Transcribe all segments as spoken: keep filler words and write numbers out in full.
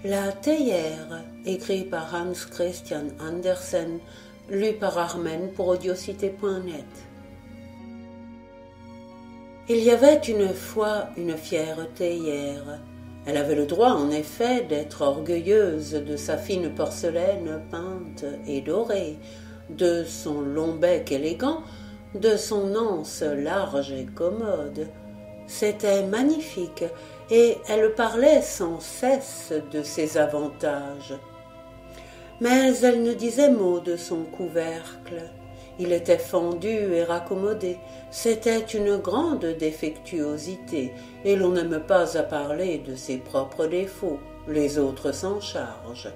La théière, écrit par Hans Christian Andersen, lu par Armen pour audiocité point net. Il y avait une fois une fière théière. Elle avait le droit, en effet, d'être orgueilleuse de sa fine porcelaine peinte et dorée, de son long bec élégant, de son anse large et commode. C'était magnifique, et elle parlait sans cesse de ses avantages. Mais elle ne disait mot de son couvercle. Il était fendu et raccommodé. C'était une grande défectuosité, et l'on n'aime pas à parler de ses propres défauts. Les autres s'en chargent.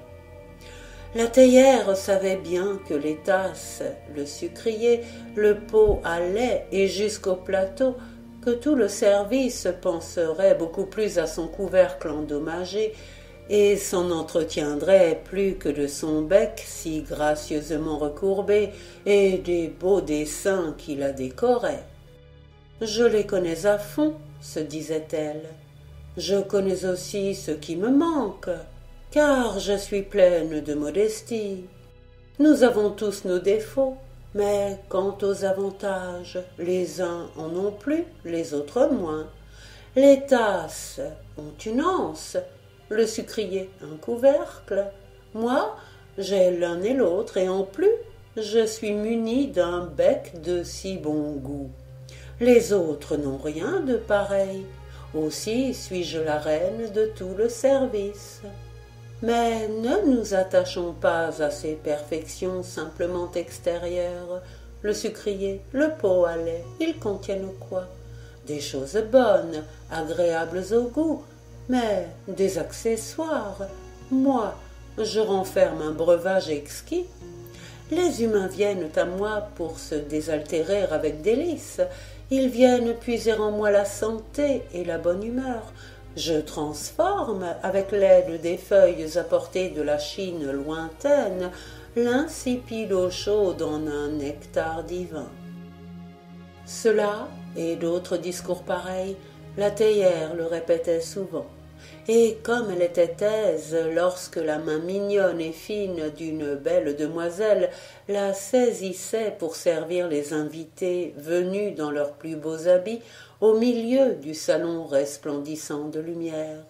La théière savait bien que les tasses, le sucrier, le pot à lait et jusqu'au plateau, que tout le service penserait beaucoup plus à son couvercle endommagé et s'en entretiendrait plus que de son bec si gracieusement recourbé et des beaux dessins qui la décoraient. « Je les connais à fond, » se disait-elle. « Je connais aussi ce qui me manque, car je suis pleine de modestie. Nous avons tous nos défauts. Mais quant aux avantages, les uns en ont plus, les autres moins. Les tasses ont une anse, le sucrier un couvercle. Moi, j'ai l'un et l'autre, et en plus, je suis munie d'un bec de si bon goût. Les autres n'ont rien de pareil. Aussi suis-je la reine de tout le service. Mais ne nous attachons pas à ces perfections simplement extérieures. Le sucrier, le pot à lait, ils contiennent quoi? Des choses bonnes, agréables au goût, mais des accessoires. Moi, je renferme un breuvage exquis. Les humains viennent à moi pour se désaltérer avec délices. Ils viennent puiser en moi la santé et la bonne humeur. Je transforme, avec l'aide des feuilles apportées de la Chine lointaine, l'insipide eau chaude en un nectar divin. Cela et d'autres discours pareils, la théière le répétait souvent. Et comme elle était aise lorsque la main mignonne et fine d'une belle demoiselle la saisissait pour servir les invités venus dans leurs plus beaux habits au milieu du salon resplendissant de lumière.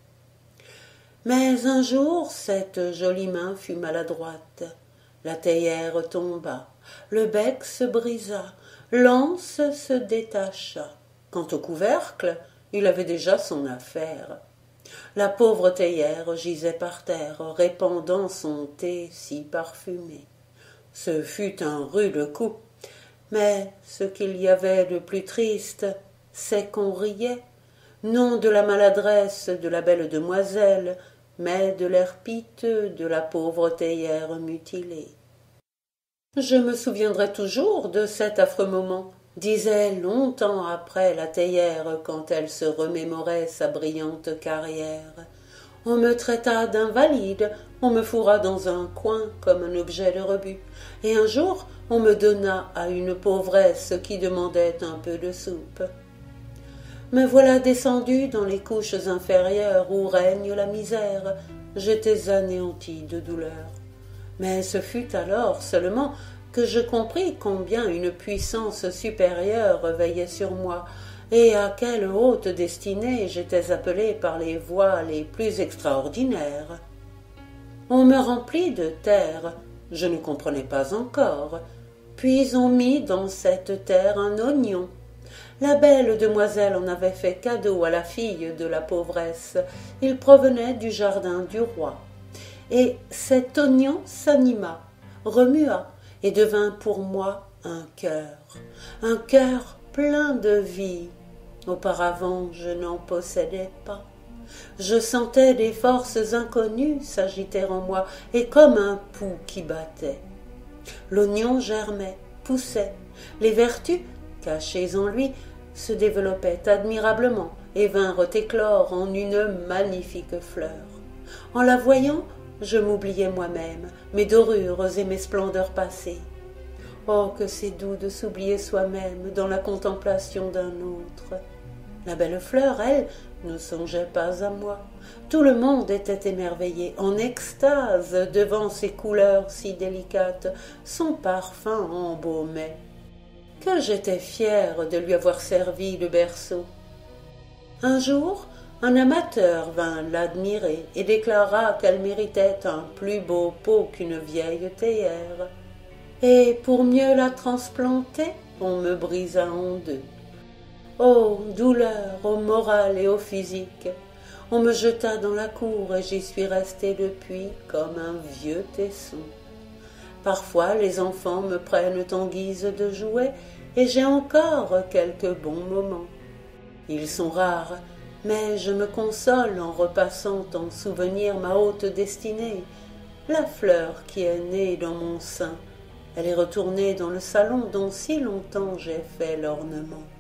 Mais un jour, cette jolie main fut maladroite. La théière tomba, le bec se brisa, l'anse se détacha. Quant au couvercle, il avait déjà son affaire. La pauvre théière gisait par terre, répandant son thé si parfumé. Ce fut un rude coup, mais ce qu'il y avait de plus triste, c'est qu'on riait, non de la maladresse de la belle demoiselle, mais de l'air piteux de la pauvre théière mutilée. Je me souviendrai toujours de cet affreux moment, disait longtemps après la théière quand elle se remémorait sa brillante carrière. On me traita d'invalide, on me fourra dans un coin comme un objet de rebut, et un jour on me donna à une pauvresse qui demandait un peu de soupe. Me voilà descendue dans les couches inférieures où règne la misère. J'étais anéantie de douleur. Mais ce fut alors seulement que je compris combien une puissance supérieure veillait sur moi, et à quelle haute destinée j'étais appelée par les voies les plus extraordinaires. On me remplit de terre, je ne comprenais pas encore, puis on mit dans cette terre un oignon. La belle demoiselle en avait fait cadeau à la fille de la pauvresse. Il provenait du jardin du roi. Et cet oignon s'anima, remua, et devint pour moi un cœur, un cœur plein de vie. Auparavant, je n'en possédais pas. Je sentais des forces inconnues s'agiter en moi, et comme un pouls qui battait. L'oignon germait, poussait, les vertus, cachées en lui, se développaient admirablement et vinrent éclore en une magnifique fleur. En la voyant, je m'oubliais moi-même, mes dorures et mes splendeurs passées. Oh, que c'est doux de s'oublier soi-même dans la contemplation d'un autre. La belle fleur, elle, ne songeait pas à moi. Tout le monde était émerveillé, en extase, devant ses couleurs si délicates, son parfum embaumait. Que j'étais fière de lui avoir servi le berceau. Un jour, un amateur vint l'admirer et déclara qu'elle méritait un plus beau pot qu'une vieille théière. Et pour mieux la transplanter, on me brisa en deux. Oh, douleur au moral et au physique! On me jeta dans la cour et j'y suis restée depuis comme un vieux tesson. Parfois les enfants me prennent en guise de jouet et j'ai encore quelques bons moments. Ils sont rares, mais je me console en repassant en souvenir ma haute destinée, la fleur qui est née dans mon sein. Elle est retournée dans le salon dont si longtemps j'ai fait l'ornement.